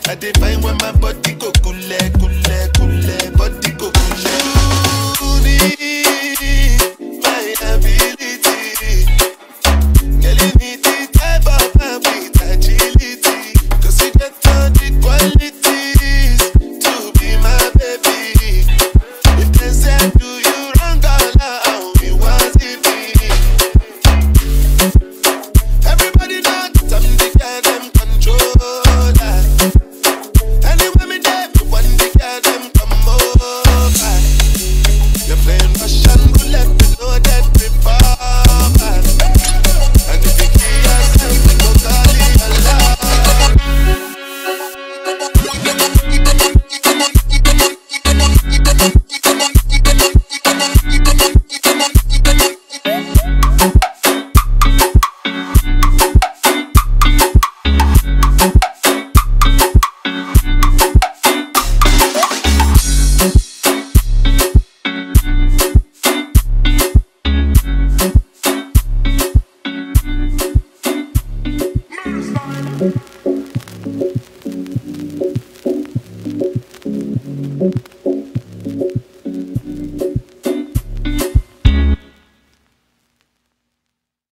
I define when my body go cool, body go cool. You need my ability, girl, you need the type of man with agility, 'cause you get all the qualities to be my baby. If they say do you wrong, all me was it me. Everybody know that I'm the guy them controller. Anywhere me there, one the guy them come over. You're playing Russian roulette, you know that before. And if you kill yourself, you go call it Allah. Oh.